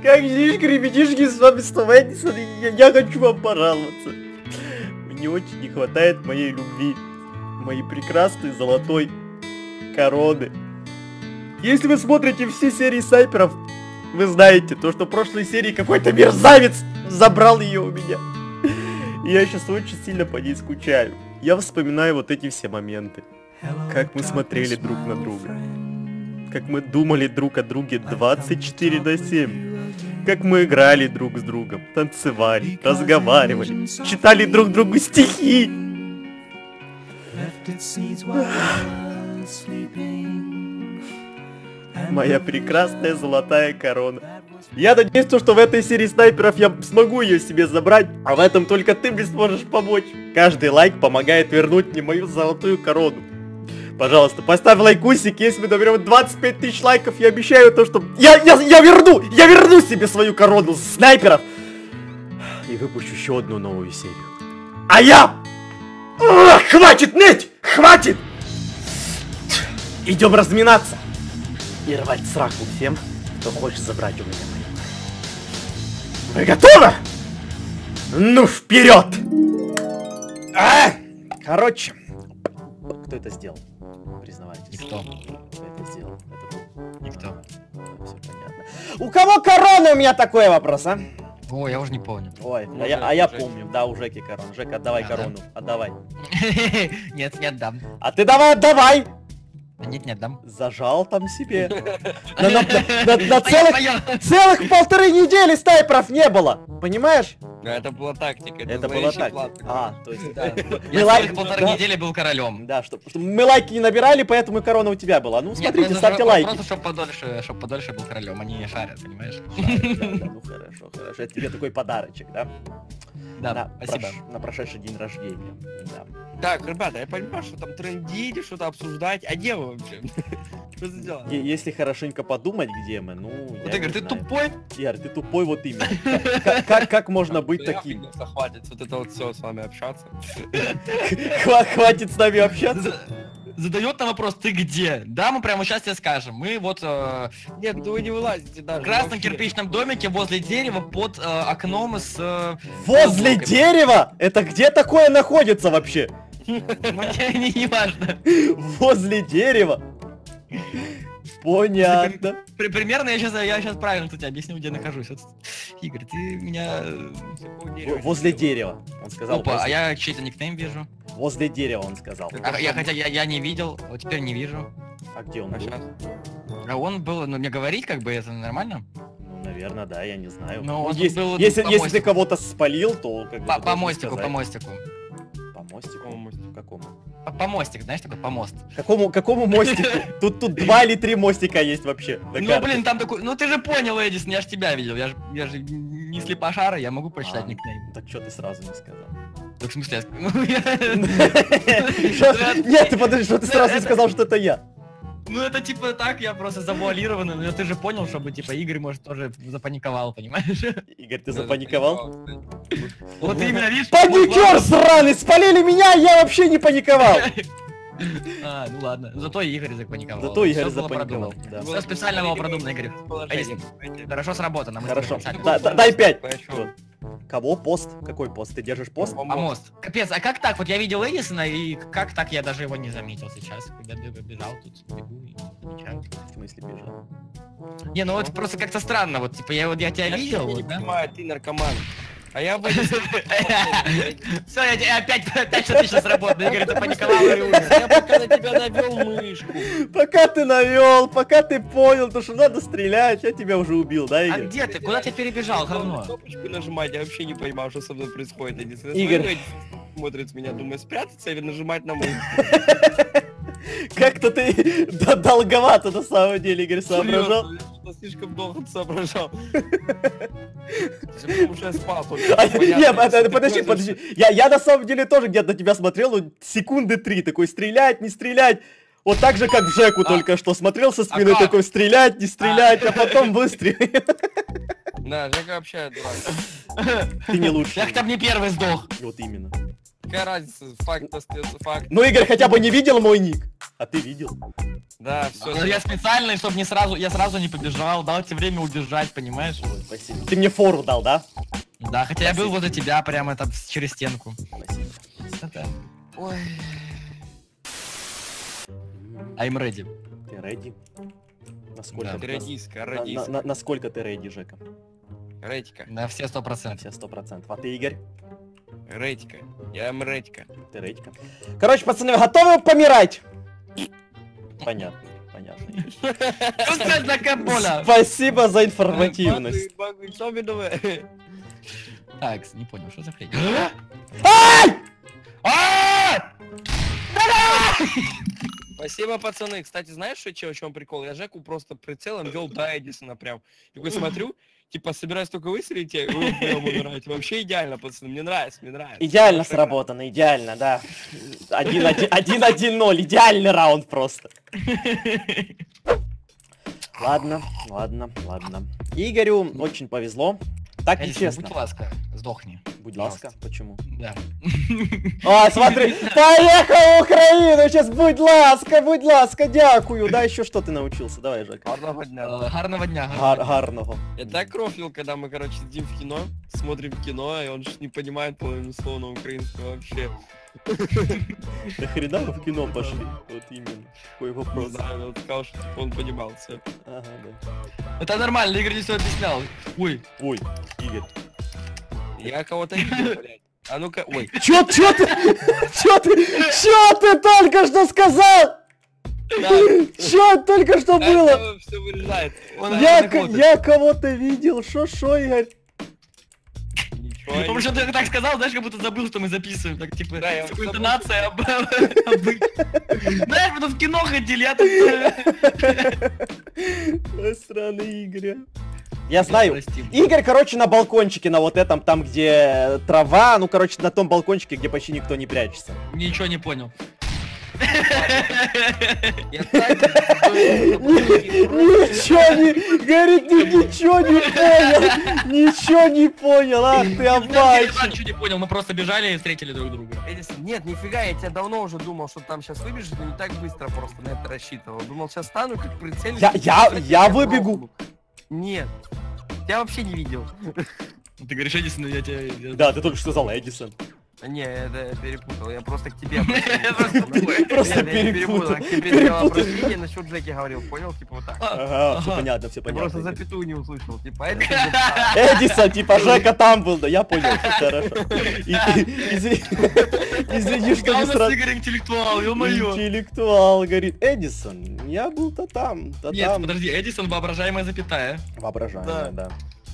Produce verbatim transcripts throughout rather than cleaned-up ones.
Как здесь, ребятишки, с вами Ставайдисон, я, я хочу вам пожаловаться. Мне очень не хватает моей любви, моей прекрасной золотой короны. Если вы смотрите все серии снайперов, вы знаете, то, что в прошлой серии какой-то мерзавец забрал ее у меня. И я сейчас очень сильно по ней скучаю. Я вспоминаю вот эти все моменты. Как мы смотрели друг на друга. Как мы думали друг о друге двадцать четыре на семь. Как мы играли друг с другом, танцевали, разговаривали, читали друг другу стихи. Моя прекрасная золотая корона. Я надеюсь, что в этой серии снайперов я смогу ее себе забрать, а в этом только ты мне сможешь помочь. Каждый лайк помогает вернуть мне мою золотую корону. Пожалуйста, поставь лайкусик, если мы наберем двадцать пять тысяч лайков, я обещаю то, что я, я, я верну, я верну себе свою корону снайперов. И выпущу еще одну новую серию. А я... Ах, хватит ныть! Хватит! Идем разминаться. И рвать сраку всем, кто хочет забрать у меня мою. Вы готовы? Ну, вперед! А! Короче, кто это сделал? Признавайтесь. Никто. Кто это сделал? Это был... Никто. А, все понятно. У кого корона? У меня такой вопрос, а? О, я уже не помню. Ой, Ну, а я, Жек, а я Жек. помню. Да, у Жеки корона. Жека, отдавай А, корону. Отдавай. Нет, не отдам. А ты давай отдавай! Нет, не отдам. Зажал там себе. На, на- на- на- на Моя, целых, моя. целых полторы недели снайперов не было. Понимаешь? Это была тактика. Это была зловещий так. план. А, то есть, да. Я Мы лайк- целых полторы да. недели был королем. Да, что, что мы лайки не набирали, поэтому и корона у тебя была. Ну, Нет, смотрите, просто, ставьте чтоб- лайки. Просто чтоб подольше, чтоб подольше был королем, они шарят, понимаешь? Да, да, ну хорошо, хорошо. Это тебе такой подарочек, да? Да, на, спасибо. прош- на прошедший день рождения. Да. Так, ребята, я понимаю, что там трендить, что-то обсуждать. А где вы вообще? Что за дела? Е- Если хорошенько подумать, где мы, ну, я Вот, Игорь, не ты знаю. тупой? Игорь, ты тупой вот именно. Как, как, как можно быть Да я таким? офигелся, хватит вот это вот все с вами общаться. Хва- Хватит с нами общаться. За- Задает нам вопрос, ты где? Да, мы прямо сейчас тебе скажем. Мы вот э, Нет, ну вы не вылазите даже. в красном вообще. кирпичном домике возле дерева под э, окном с... Э, Возле яблоками. дерева? Это где такое находится вообще? Ну, не, не важно. Возле дерева? Понятно. При- примерно я сейчас, я сейчас правильно тут тебе объясню, где нахожусь. Вот, Игорь, ты меня... э, В- Возле дерева. Он сказал. Опа, а возле- я чей-то никнейм вижу. Возле дерева он сказал. А, я хотя я, я не видел, вот теперь не вижу. А где он А был? сейчас? А он был, ну мне говорить как бы это нормально? Ну, наверное, да, я не знаю. Ну, Ну, он если, был если, по если ты мостику. кого-то спалил, то как бы По, ты по должен мостику, по сказать. мостику. По мостику? Какому мостику? Какому? По, по мостик, знаешь, такой помост. Какому, какому мостику? Тут, тут два или три мостика есть вообще. на Ну карте. блин, там такой, ну ты же понял, Эдисон, я же тебя видел, я же, я же не слепошара, я могу прочитать А, никнейм. Так что ты сразу не сказал? Так в смысле, я... ну, я- Что- Нет, ты подожди, что ты сразу не сказал, что это я? Ну это типа так, я просто завуалированный, но ты же понял, чтобы типа Игорь, может, тоже запаниковал, понимаешь? Игорь, ты запаниковал? Вот именно, видишь? Паникер сраный, спалили меня, я вообще не паниковал. А, ну ладно, зато Игорь запаниковал. Зато Игорь Всё было запаниковал. продумано. Да. Все специально было продумано, Игорь. Эдисон, хорошо сработано. мы Хорошо. специально. Да- да- Дай пять. Хорошо. Вот. Кого? Пост? Какой пост? Ты держишь пост? А мост. Капец, а как так? Вот я видел Эдисона, и как так я даже его не заметил сейчас, когда бег- бежал тут, бегу и не замечаю. В смысле бежал? Не, ну вот просто как-то странно, вот типа я вот я тебя Я видел, не вот, да? понимаю, ты наркоман. А я в Все, я тебя опять, опять что-то сейчас работает, Игорь, ты паниковал и умер. Я пока на тебя навел мышку. Пока ты навел, пока ты понял, то что надо стрелять, я тебя уже убил, да, А Игорь? где ты? Куда ты перебежал, говно? Кнопочку нажимать, я вообще не понимаю, что со мной происходит. Единственное, Игорь. смотрю, смотрит с меня, думаю, спрятаться или нажимать на мышку. Как-то ты д- долговато на самом деле, Игорь, соображал. Серьезно, я что-то слишком долго соображал. Потому что я спал только. А, Понятно, не, под- что подожди, такое, подожди. Я, я на самом деле тоже где-то на тебя смотрел, ну, секунды три, такой стрелять, не стрелять. Вот так же, как в Жеку А. только что смотрел со спины, как? такой стрелять, не стрелять, а потом выстрелить. Да, Жека вообще дурак. Ты не лучше. Я хотя бы не первый сдох. Вот именно. Какая разница, факт остается факт. Ну, Игорь хотя бы не видел мой ник. А ты видел? Да, все. Ну, я специально, чтобы не сразу, я сразу не побежал, дал тебе время убежать, понимаешь? Ой, спасибо. Ты мне фору дал, да? Да, хотя я был возле тебя прямо там через стенку. Спасибо. Это... Ой. I'm ready. Ты ready? Насколько? Да. ты- Редиска, на- на- редиска. на- Насколько ты ready, Жека? Редька, На все сто На процентов. все сто процентов. А ты, Игорь? редька. Я редька. Ты ready? Короче, пацаны, вы готовы помирать? Понятно, понятно. Пускай такая боля. Спасибо за информативность. Багу, багу, особенного. Так, не понял, что за хрень? Ай! А! Спасибо, пацаны. Кстати, знаешь, что, чё, в чем прикол? Я Жеку просто прицелом вел до Эдисона прям. Такой смотрю, типа, собираюсь только выстрелить, и вы вдвоем умираете. Вообще идеально, пацаны. Мне нравится, мне нравится. Идеально Хорошо. сработано, идеально, да. Один-один-ноль, идеальный раунд просто. Ладно, ладно, ладно. Игорю очень повезло. Так Эдисон, нечестно. будь ласка, сдохни. Будь ласка, почему? Да. А, смотри, поехал в Украину, сейчас будь ласка, будь ласка, дякую. Да, еще что ты научился, давай, Жека. Гарного дня. Э, Гарного дня. Гар гарного. Я так рофлил, когда мы, короче, сидим в кино, смотрим кино, и он же не понимает половину слова на украинском вообще. Да хрена вы в кино пошли? Вот именно. Какой Не вопрос. знаю, он сказал, что типа, он понимал все. Ага, да. Это нормально, Игорь не все объяснял. Ой. Ой, Игорь. Я кого-то видел, блядь. А ну-ка, ой. Чё, чё ты, чё ты, чё ты только что сказал? Чё только что было? Все вырезается. Он Я, реально к- я кого-то видел, шо, шо, Игорь? Ничего. Потому не- что ты так сказал, знаешь, как будто забыл, что мы записываем. Так, типа, Да, я с такой забыл. интонацией об- обычно. Знаешь, мы тут в кино ходили, я тут... Ой, странный Игорь. Я знаю. Прости. Игорь, короче, на балкончике, на вот этом, там, где трава, ну, короче, на том балкончике, где почти никто не прячется. Ничего не понял. Я так... Ничего не, говорит, ни- ничего не понял, ничего не понял, ах ты Я обманщик. ничего не понял, мы просто бежали и встретили друг друга. Эдисон, нет, нифига, я тебя давно уже думал, что там сейчас выбежишь, но не так быстро просто на это рассчитывал. Думал, сейчас стану, как прицелюсь. Я, я, я выбегу. грохну. Нет. Я вообще не видел. Ты говоришь, Эдисон, я тебя... Да, ты только что сказал Эдисон. Не, это перепутал, я просто к тебе обратился. Просто такой. Просто Нет, я не перепутал. К тебе сделал Перепутал. обращение, насчет Джеки говорил, понял? Типа вот так. Ага, все Ага. понятно, все Я понятно. просто запятую не услышал. Типа, Эдисон записал. Эдисон, типа Жека там был, да, я понял, всё хорошо. И- и- Извини, извини, что не Главное, сразу... Игорь интеллектуал, ё-моё. Интеллектуал, говорит, Эдисон, я был-то там, то Нет, там. подожди, Эдисон воображаемая запятая. Воображаемая, да.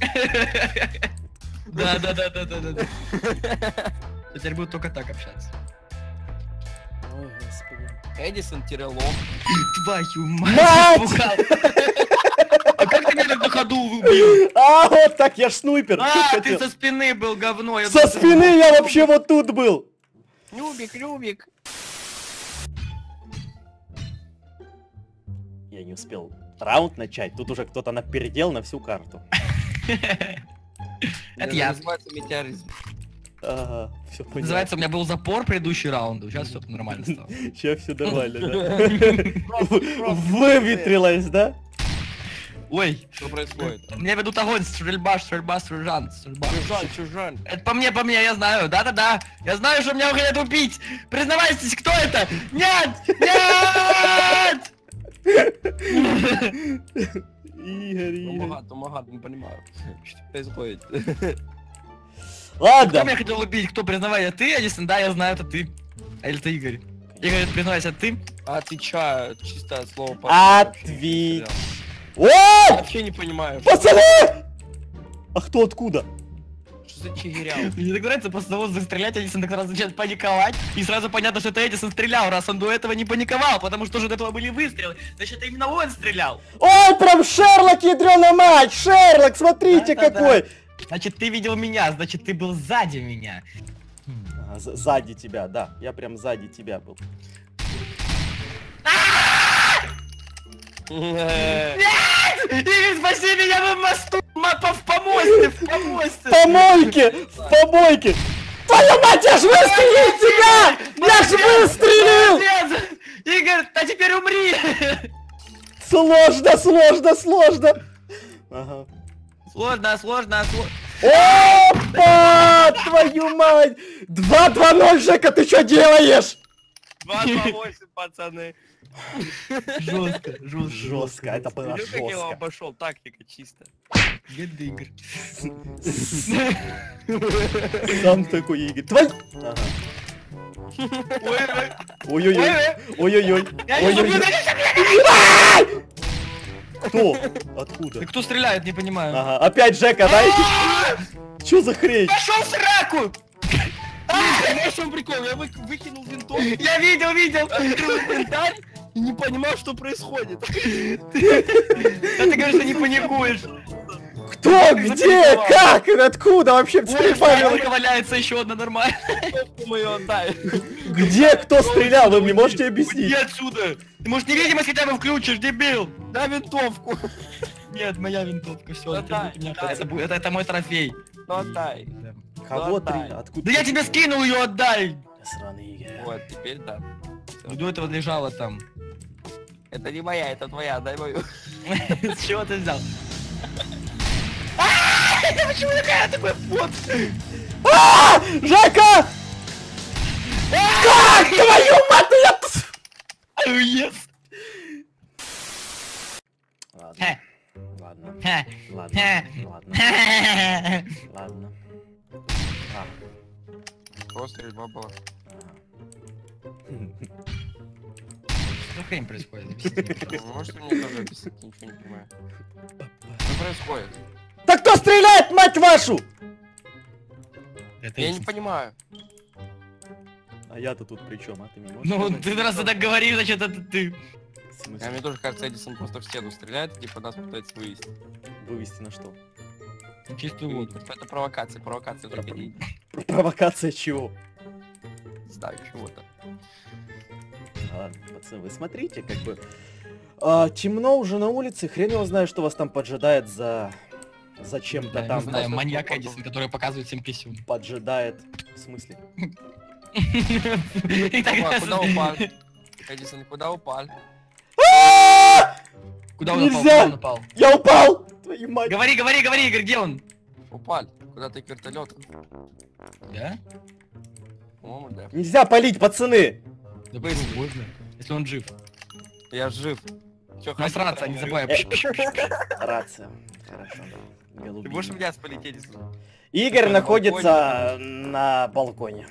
Да, да, да, да, да, да. Теперь будут только так общаться. Ой, господи. Эдисон-лох. Твою Мать! мать! Испугал. А как ты меня так на ходу убил? А, вот так, я ж снайпер. А, что ты хотел. со спины был, говно. я Со думал, ты- спины я вообще вот тут был. Любик, Любик. Я не успел раунд начать, тут уже кто-то напердел на всю карту. Это я. Называется метеоризм. Ага, все понятно. Называется, у меня был запор предыдущий раунду. Сейчас все нормально стало. Сейчас все нормально, да? Выветрилось, да? Ой, Что происходит? мне ведут огонь, стрельба, стрельба, стрельжан, стрельба. Чужан, чужан. Это по мне, по мне, я знаю, да-да-да. Я знаю, что меня хотят убить. Признавайтесь, кто это? Нет! Нет! Игорь, Игорь. Томагат, томагат, не понимаю, что происходит. Кто Ладно. меня хотел убить? Кто, признавай, ты, Эдисон? Да, я знаю, это ты. А или это Игорь? Игорь, признавайся, ты? Отвечаю, чисто слово по Ответь. О! Вообще не понимаю. Пацаны! А кто откуда? Что за чигирял? Мне так нравится после воздуха стрелять, Эдисон так сразу начинает паниковать. И сразу понятно, что это Эдисон стрелял, раз он до этого не паниковал, потому что уже до этого были выстрелы. Значит, это именно он стрелял. Ой, прям Шерлок, ядрёна мать! Шерлок, смотрите Да-да-да. какой! Значит, ты видел меня, значит, ты был сзади меня. А, з- Сзади тебя, да. Я прям сзади тебя был. Игорь, спаси меня на мосту, ма- по- в помосте, в помосте. В помойке! В помойке! Твою мать, я ж выстрелил в тебя! Я ж выстрелил! Молодец! Игорь, А теперь умри! Сложно, сложно, сложно. Ага. Сложно, сложно, сложно. Опа! Твою мать! два два ноль, Жека, ты что делаешь? два два восемь, пацаны. Жестко, жестко. Жестко, это было Видел, как я его жестко. обошел? Тактика чисто. Гендигр. Сам такой Игорь. Твой... Ага. Ой-ой-ой. Ой-ой-ой. Я не Ой-ой-ой. люблю, я не люблю. Кто? Откуда? Ты кто стреляет, не понимаю. Ага, опять Жека, да? Чё за хрень? Пошел в сраку! Знаешь, в чем прикол? Я вы- выкинул винтовку, Я видел, видел! открыл инвентарь и не понимал, что происходит. Да ты говоришь, что не паникуешь. Кто? Где? Как? Откуда вообще? Ой, Стрелял? только валяется еще одна нормальная. Винтовку мы ее отдали. Где? Кто стрелял? Вы мне можете Иди объяснить? отсюда! Ты, может, невидимость хотя бы включишь, дебил? Дай винтовку. Нет, моя винтовка, все, Отдай, дай. это, будет- это, это мой трофей. Ну отдай. Кого Отдай. стрелял? Откуда? Да я тебе скинул ее, отдай! Сраный Игорь. Вот, теперь да. Ну, до этого лежала там. Это не моя, это твоя, дай мою. С чего ты взял? А, почему такая такой фот? А! Жека! Как? Твою мать, ну я... Уес! Ладно, ладно, Ха. ладно, Ха. ладно, Ха. ладно. А. Просто стрельба была. Что за хрень происходит? Можете мне тоже объяснить? Я ничего не понимаю. Что происходит? Да кто стреляет, мать вашу? Это Я их- не понимаю. А я-то тут при чем? А ты не можешь? Ну, сказать? ты раз ты так говоришь, значит, это ты. В смысле? А мне тоже кажется, Эдисон просто в стену стреляет, и типа нас пытается вывести. Вывести на что? Чистую воду. Это провокация, провокация только не Провокация чего? не знаю чего-то. Ладно, пацаны, вы смотрите, как бы... а, темно уже на улице, хрен его знает, что вас там поджидает за... За чем-то Да, там. не знаю, просто маньяк походу. Эдисон, который показывает всем писюн. Поджидает... В смысле? И так Куда- раз- Куда упал? Эдисон, куда упал? Куда он упал? Нельзя! Куда он упал? Я упал! Твою мать! Говори, говори, говори, Игорь, где он? Упал. Куда-то к вертолету. Да? По-моему, да. Нельзя палить, пацаны! Да почему можно? Если он жив. Я жив. Чё, Насраться, а не ходить, забывай. Рация. Хорошо, да. Ты Голубиный. будешь меня спалить, Эдисон? Игорь на находится на балконе.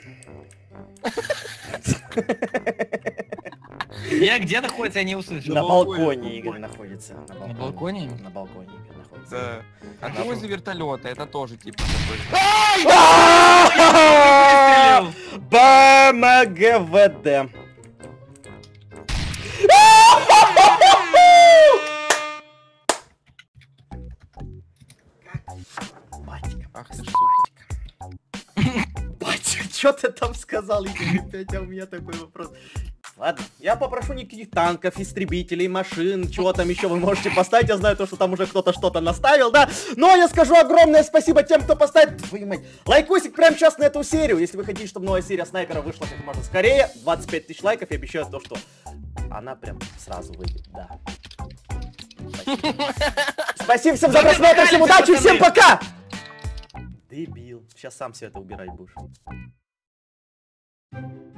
Я где находится, я не услышал. На балконе, балконе на Игорь находится. На балконе? На балконе Игорь находится. Да. А ты Да. возле вертолета, это тоже типа такой. БМГВД. Батька, Ах ты ж сука. батя, что ты там сказал, Игорь, опять, а у меня такой вопрос. Ладно, я попрошу никаких танков, истребителей, машин, чего там еще вы можете поставить. Я знаю то, что там уже кто-то что-то наставил, да. Но я скажу огромное спасибо тем, кто поставит, твою мать, лайкосик прямо сейчас на эту серию. Если вы хотите, чтобы новая серия Снайпера вышла как можно скорее, двадцать пять тысяч лайков, я обещаю то, что она прям сразу выйдет, да. Спасибо всем за просмотр, всем удачи, всем пока! Дебил, сейчас сам все это убирать будешь.